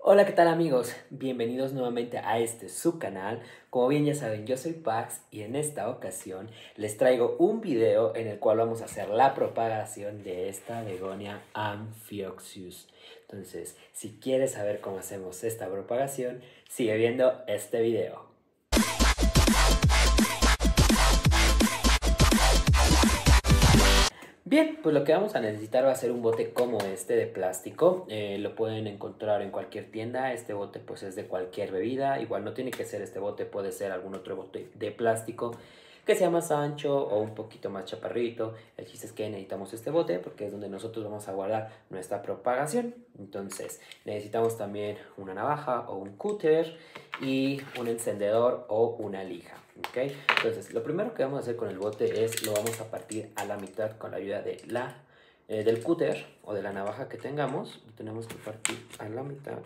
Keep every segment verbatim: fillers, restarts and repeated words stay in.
Hola, ¿qué tal amigos? Bienvenidos nuevamente a este subcanal. Como bien ya saben, yo soy Pax y en esta ocasión les traigo un video en el cual vamos a hacer la propagación de esta begonia Amphioxus. Entonces, si quieres saber cómo hacemos esta propagación, sigue viendo este video. Bien, pues lo que vamos a necesitar va a ser un bote como este de plástico. Eh, lo pueden encontrar en cualquier tienda. Este bote pues es de cualquier bebida. Igual no tiene que ser este bote, puede ser algún otro bote de plástico que sea más ancho o un poquito más chaparrito. El chiste es que necesitamos este bote porque es donde nosotros vamos a guardar nuestra propagación. Entonces necesitamos también una navaja o un cúter y un encendedor o una lija. ¿Okay? Entonces lo primero que vamos a hacer con el bote es lo vamos a partir a la mitad con la ayuda de la, eh, del cúter o de la navaja que tengamos. Lo tenemos que partir a la mitad.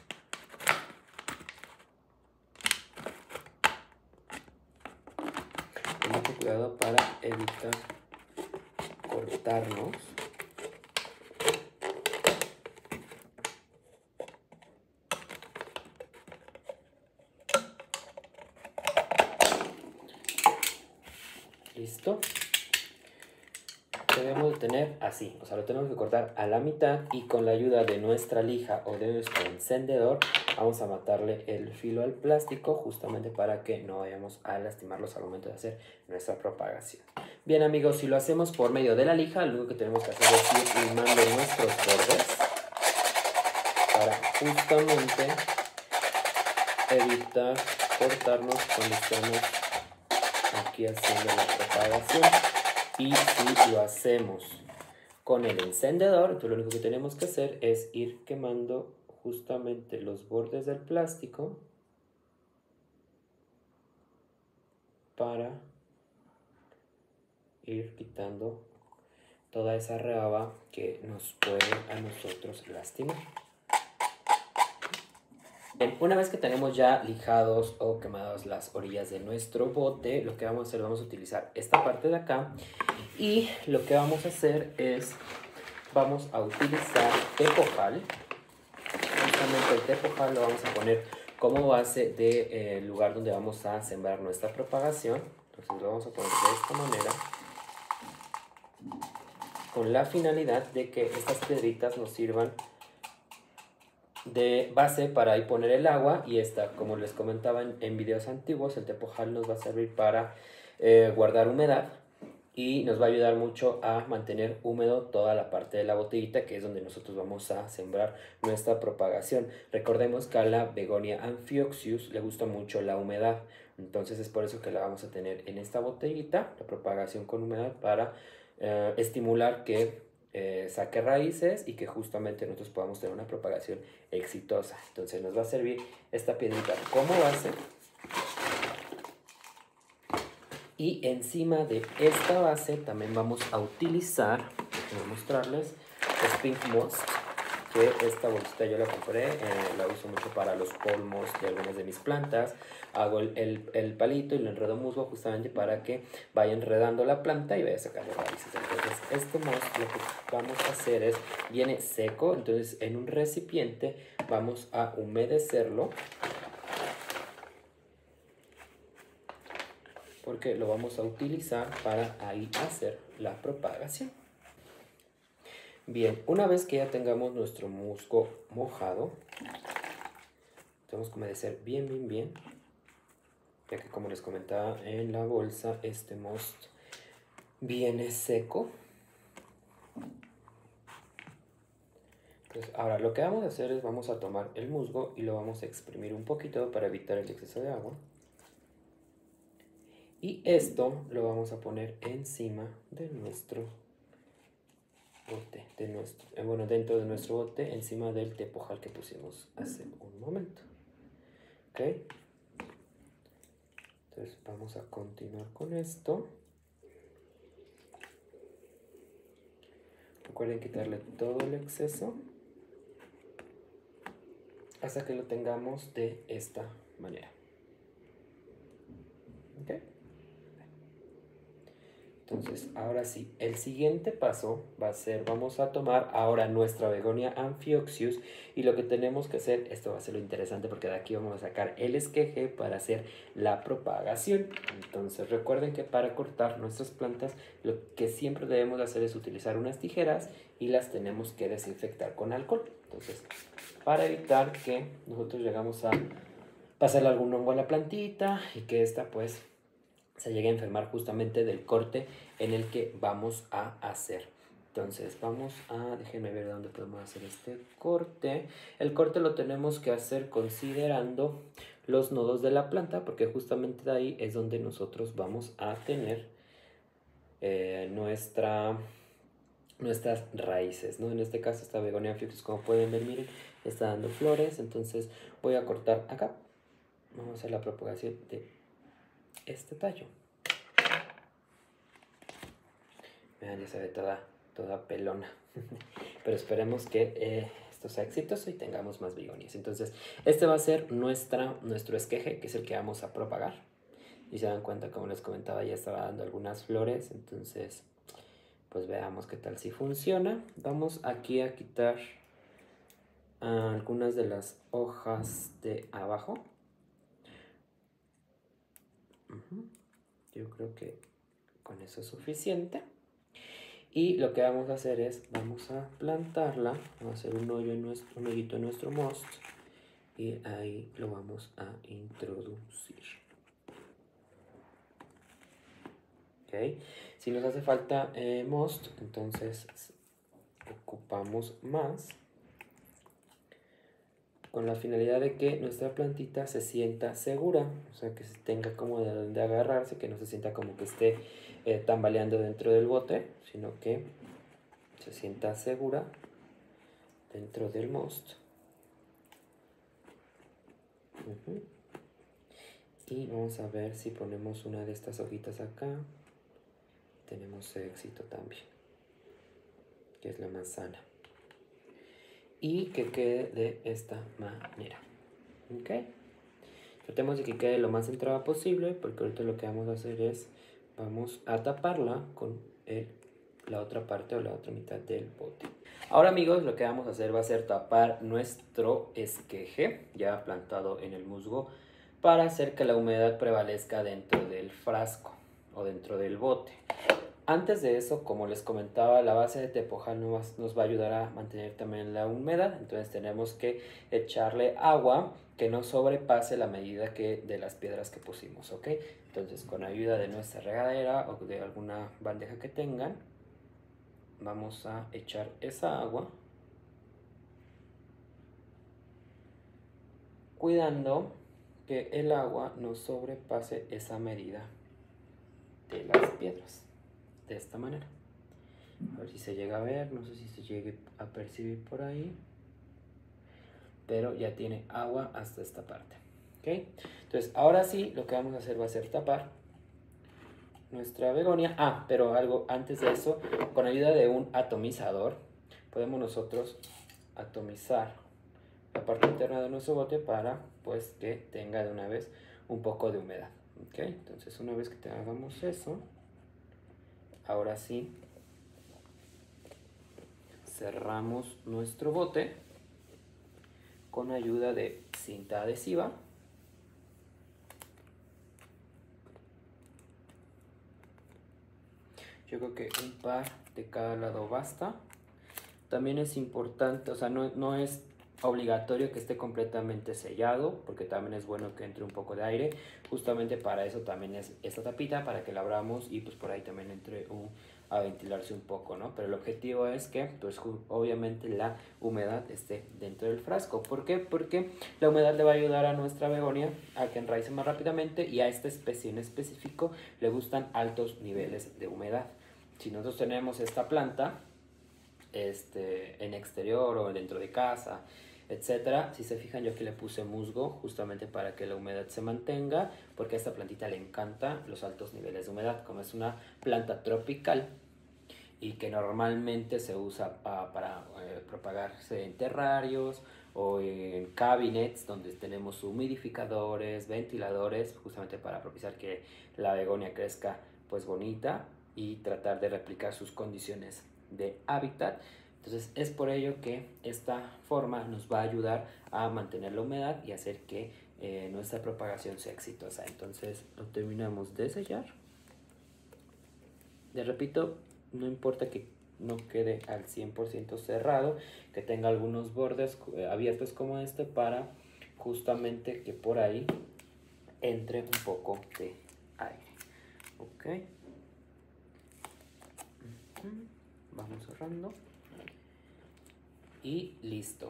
Con mucho cuidado para evitar cortarnos. Listo. Debemos de tener así, o sea, lo tenemos que cortar a la mitad y con la ayuda de nuestra lija o de nuestro encendedor vamos a matarle el filo al plástico justamente para que no vayamos a lastimarlos al momento de hacer nuestra propagación. Bien amigos, si lo hacemos por medio de la lija, lo único que tenemos que hacer es ir limando nuestros bordes para justamente evitar cortarnos cuando estamos aquí haciendo la propagación. Y si lo hacemos con el encendedor, entonces lo único que tenemos que hacer es ir quemando justamente los bordes del plástico para ir quitando toda esa rebaba que nos puede a nosotros lastimar. Bien, una vez que tenemos ya lijados o quemadas las orillas de nuestro bote, lo que vamos a hacer, vamos a utilizar esta parte de acá y lo que vamos a hacer es, vamos a utilizar tepojal. Justamente el tepojal lo vamos a poner como base del de, eh, lugar donde vamos a sembrar nuestra propagación. Entonces lo vamos a poner de esta manera, con la finalidad de que estas piedritas nos sirvan de base para ahí poner el agua. Y esta, como les comentaba en, en videos antiguos, el tepojal nos va a servir para eh, guardar humedad y nos va a ayudar mucho a mantener húmedo toda la parte de la botellita, que es donde nosotros vamos a sembrar nuestra propagación. Recordemos que a la begonia Amphioxus le gusta mucho la humedad, entonces es por eso que la vamos a tener en esta botellita, la propagación con humedad, para eh, estimular que eh, saque raíces y que justamente nosotros podamos tener una propagación exitosa. Entonces nos va a servir esta piedrita como base. Y encima de esta base también vamos a utilizar, voy a mostrarles, Spink Moss, que esta bolsita yo la compré, eh, la uso mucho para los polmos de algunas de mis plantas. Hago el, el, el palito y lo enredo musgo justamente para que vaya enredando la planta y vaya sacando raíces. Entonces este moss lo que vamos a hacer es, viene seco, entonces en un recipiente vamos a humedecerlo, porque lo vamos a utilizar para ahí hacer la propagación. Bien, una vez que ya tengamos nuestro musgo mojado, tenemos que humedecer bien, bien, bien, ya que como les comentaba en la bolsa, este mosto viene seco. Entonces, ahora lo que vamos a hacer es, vamos a tomar el musgo y lo vamos a exprimir un poquito para evitar el exceso de agua. Y esto lo vamos a poner encima de nuestro bote, de nuestro, eh, bueno, dentro de nuestro bote, encima del tepojal que pusimos hace un momento. ¿Ok? Entonces vamos a continuar con esto. Recuerden quitarle todo el exceso hasta que lo tengamos de esta manera. ¿Ok? Entonces, ahora sí, el siguiente paso va a ser, vamos a tomar ahora nuestra Begonia Amphioxus y lo que tenemos que hacer, esto va a ser lo interesante porque de aquí vamos a sacar el esqueje para hacer la propagación. Entonces, recuerden que para cortar nuestras plantas, lo que siempre debemos hacer es utilizar unas tijeras y las tenemos que desinfectar con alcohol. Entonces, para evitar que nosotros llegamos a pasarle algún hongo a la plantita y que esta pues se llegue a enfermar justamente del corte en el que vamos a hacer. Entonces vamos a, déjenme ver dónde podemos hacer este corte. El corte lo tenemos que hacer considerando los nodos de la planta, porque justamente de ahí es donde nosotros vamos a tener eh, nuestra, nuestras raíces, ¿no? En este caso esta Begonia Amphioxus, como pueden ver, miren, está dando flores. Entonces voy a cortar acá. Vamos a hacer la propagación de este tallo. Vean, ya se ve toda, toda pelona. Pero esperemos que eh, esto sea exitoso y tengamos más begonias. Entonces, este va a ser nuestra, nuestro esqueje, que es el que vamos a propagar. Y se dan cuenta, como les comentaba, ya estaba dando algunas flores. Entonces, pues veamos qué tal si funciona. Vamos aquí a quitar uh, algunas de las hojas de abajo. Uh-huh. Yo creo que con eso es suficiente. Y lo que vamos a hacer es, vamos a plantarla, vamos a hacer un hoyo en nuestro, un hoyito en nuestro most y ahí lo vamos a introducir. ¿Ok? Si nos hace falta eh, most, entonces ocupamos más con la finalidad de que nuestra plantita se sienta segura, o sea, que tenga como de donde agarrarse, que no se sienta como que esté eh, tambaleando dentro del bote, sino que se sienta segura dentro del most. Uh-huh. Y vamos a ver si ponemos una de estas hojitas acá. Tenemos éxito también, que es la manzana. Y que quede de esta manera. ¿Ok? Tratemos de que quede lo más centrada posible, porque ahorita lo que vamos a hacer es, vamos a taparla con el, la otra parte o la otra mitad del bote. Ahora, amigos, lo que vamos a hacer va a ser tapar nuestro esqueje ya plantado en el musgo para hacer que la humedad prevalezca dentro del frasco o dentro del bote. Antes de eso, como les comentaba, la base de tepoja nos, nos va a ayudar a mantener también la humedad. Entonces tenemos que echarle agua que no sobrepase la medida que, de las piedras que pusimos, ¿ok? Entonces, con ayuda de nuestra regadera o de alguna bandeja que tengan, vamos a echar esa agua, cuidando que el agua no sobrepase esa medida de las piedras. De esta manera. A ver si se llega a ver, no sé si se llegue a percibir por ahí, pero ya tiene agua hasta esta parte. ¿Ok? Entonces, ahora sí, lo que vamos a hacer va a ser tapar nuestra begonia. Ah, pero algo antes de eso, con ayuda de un atomizador, podemos nosotros atomizar la parte interna de nuestro bote para pues que tenga de una vez un poco de humedad. ¿Ok? Entonces, una vez que te hagamos eso, ahora sí cerramos nuestro bote con ayuda de cinta adhesiva. Yo creo que un par de cada lado basta. También es importante, o sea, no, no es obligatorio que esté completamente sellado, porque también es bueno que entre un poco de aire. Justamente para eso también es esta tapita, para que la abramos y pues por ahí también entre un, a ventilarse un poco, ¿no? Pero el objetivo es que pues obviamente la humedad esté dentro del frasco. ¿Por qué? Porque la humedad le va a ayudar a nuestra begonia a que enraice más rápidamente, y a esta especie en específico le gustan altos niveles de humedad. Si nosotros tenemos esta planta este, en exterior o dentro de casa, etcétera, si se fijan, yo aquí le puse musgo justamente para que la humedad se mantenga, porque a esta plantita le encanta los altos niveles de humedad. Como es una planta tropical y que normalmente se usa pa, para eh, propagarse en terrarios o en cabinets donde tenemos humidificadores, ventiladores, justamente para propiciar que la begonia crezca pues bonita, y tratar de replicar sus condiciones de hábitat. Entonces es por ello que esta forma nos va a ayudar a mantener la humedad y hacer que eh, nuestra propagación sea exitosa. Entonces lo terminamos de sellar. Les repito, no importa que no quede al cien por ciento cerrado, que tenga algunos bordes eh, abiertos como este, para justamente que por ahí entre un poco de aire. Ok. Vamos cerrando. Y listo.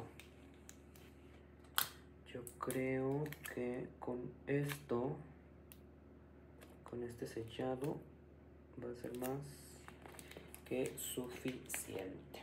Yo creo que con esto, con este sellado, va a ser más que suficiente.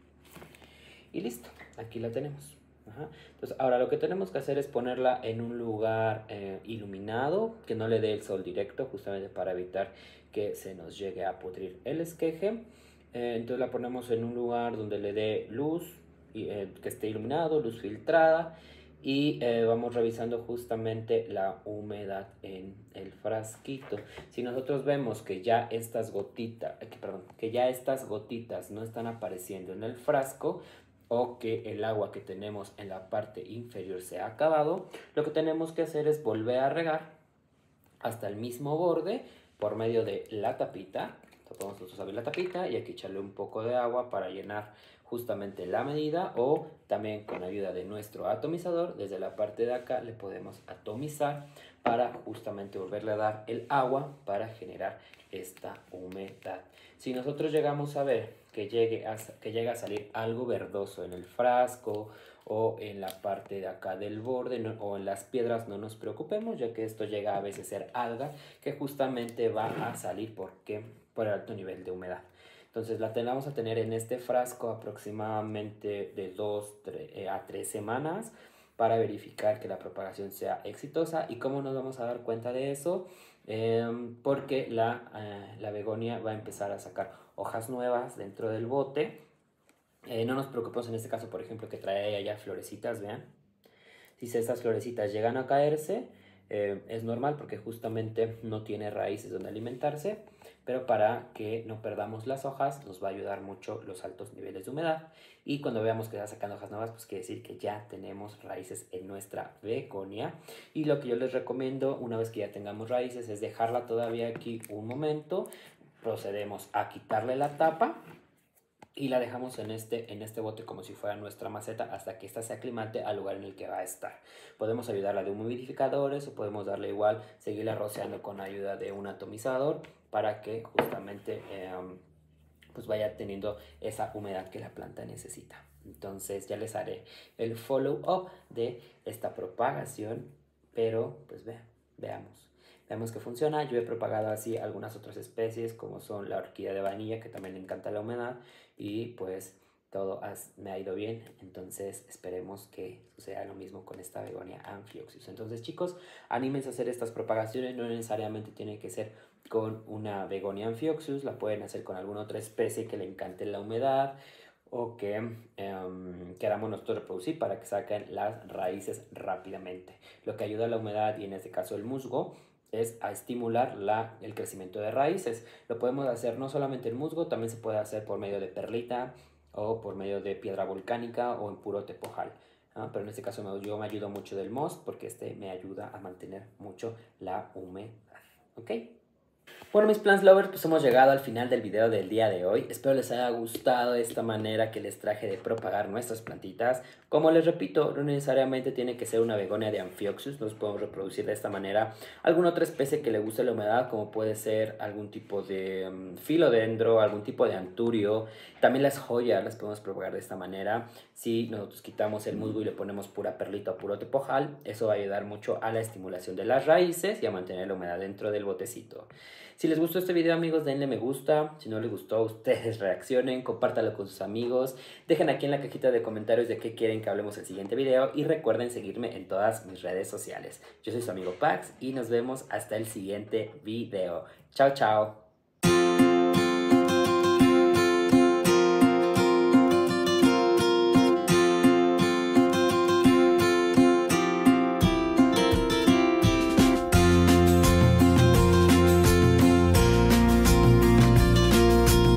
Y listo, aquí la tenemos. Ajá. Entonces ahora lo que tenemos que hacer es ponerla en un lugar eh, iluminado, que no le dé el sol directo, justamente para evitar que se nos llegue a pudrir el esqueje. Eh, entonces la ponemos en un lugar donde le dé luz, y, eh, que esté iluminado, luz filtrada, y eh, vamos revisando justamente la humedad en el frasquito. Si nosotros vemos que ya estas gotitas, que, perdón, que ya estas gotitas no están apareciendo en el frasco, o que el agua que tenemos en la parte inferior se ha acabado, lo que tenemos que hacer es volver a regar hasta el mismo borde por medio de la tapita. Podemos nosotros abrir la tapita y aquí echarle un poco de agua para llenar justamente la medida, o también con ayuda de nuestro atomizador, desde la parte de acá le podemos atomizar para justamente volverle a dar el agua para generar esta humedad. Si nosotros llegamos a ver que, llegue a, que llega a salir algo verdoso en el frasco o en la parte de acá del borde, no, o en las piedras, no nos preocupemos, ya que esto llega a veces a ser alga que justamente va a salir porque por el alto nivel de humedad. Entonces la vamos a tener en este frasco aproximadamente de dos a tres semanas para verificar que la propagación sea exitosa. ¿Y cómo nos vamos a dar cuenta de eso? Eh, porque la, eh, la begonia va a empezar a sacar hojas nuevas dentro del bote. Eh, no nos preocupemos en este caso, por ejemplo, que trae allá florecitas, vean. Si estas florecitas llegan a caerse, eh, es normal porque justamente no tiene raíces donde alimentarse, pero para que no perdamos las hojas nos va a ayudar mucho los altos niveles de humedad. Y cuando veamos que está sacando hojas nuevas, pues quiere decir que ya tenemos raíces en nuestra begonia. Y lo que yo les recomiendo una vez que ya tengamos raíces es dejarla todavía aquí un momento. Procedemos a quitarle la tapa y la dejamos en este, en este bote como si fuera nuestra maceta hasta que ésta se aclimate al lugar en el que va a estar. Podemos ayudarla de humidificadores o podemos darle igual, seguirla rociando con ayuda de un atomizador para que justamente eh, pues vaya teniendo esa humedad que la planta necesita. Entonces ya les haré el follow up de esta propagación, pero pues ve, veamos. Vemos que funciona. Yo he propagado así algunas otras especies como son la orquídea de vainilla, que también le encanta la humedad, y pues todo has, me ha ido bien. Entonces esperemos que suceda lo mismo con esta begonia Amphioxus. Entonces chicos, anímense a hacer estas propagaciones. No necesariamente tiene que ser con una begonia Amphioxus, la pueden hacer con alguna otra especie que le encante la humedad o que um, queramos nosotros reproducir para que saquen las raíces rápidamente. Lo que ayuda a la humedad, y en este caso el musgo, es a estimular la, el crecimiento de raíces. Lo podemos hacer no solamente en musgo, también se puede hacer por medio de perlita o por medio de piedra volcánica o en puro tepojal. ¿Ah? Pero en este caso me, yo me ayudo mucho del moss porque este me ayuda a mantener mucho la humedad. ¿Ok? Bueno, mis plants lovers, pues hemos llegado al final del video del día de hoy. Espero les haya gustado esta manera que les traje de propagar nuestras plantitas. Como les repito, no necesariamente tiene que ser una begonia de Amphioxus. Nos podemos reproducir de esta manera alguna otra especie que le guste la humedad, como puede ser algún tipo de um, filodendro, algún tipo de anturio. También las joyas las podemos propagar de esta manera. Si nosotros quitamos el musgo y le ponemos pura perlita o puro tepojal, eso va a ayudar mucho a la estimulación de las raíces y a mantener la humedad dentro del botecito. Si les gustó este video, amigos, denle me gusta. Si no les gustó, ustedes reaccionen, compártanlo con sus amigos. Dejen aquí en la cajita de comentarios de qué quieren que hablemos en el siguiente video. Y recuerden seguirme en todas mis redes sociales. Yo soy su amigo Pax y nos vemos hasta el siguiente video. Chao, chao.